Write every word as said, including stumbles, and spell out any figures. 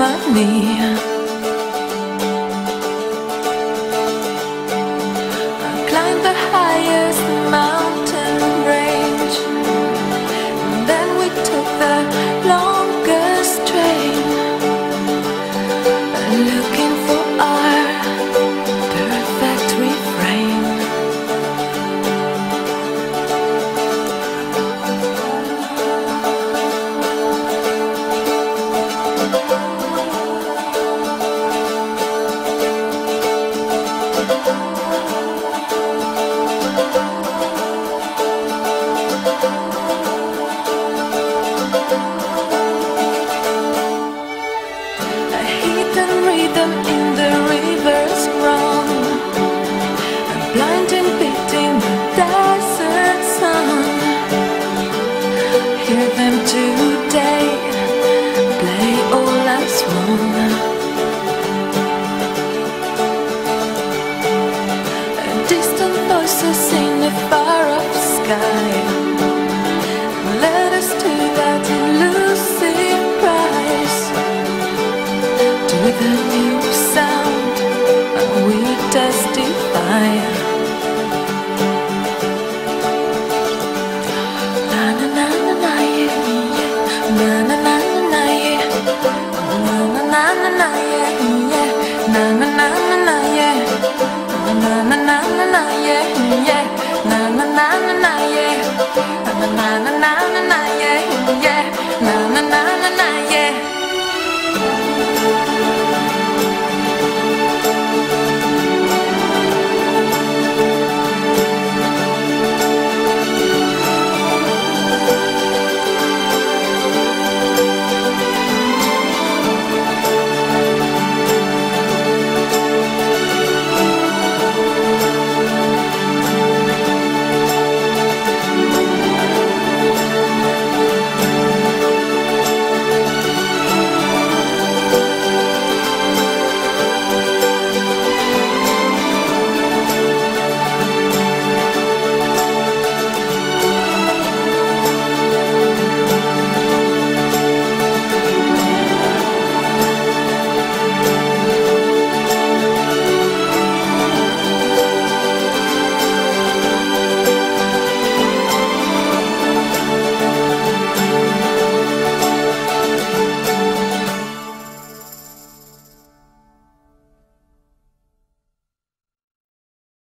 harmony. I climbed the highest mountain range, and then we took the longest train, looking for our perfect refrain. Rhythm in the river's run, and blinding beat in the desert sun. Hear them today play all as one.